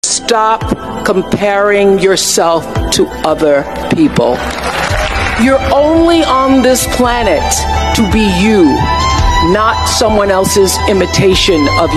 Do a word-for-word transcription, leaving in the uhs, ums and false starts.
Stop comparing yourself to other people. You're only on this planet to be you, not someone else's imitation of you.